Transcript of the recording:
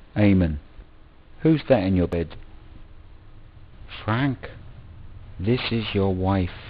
Eamon, who's that in your bed? Frank, this is your wife.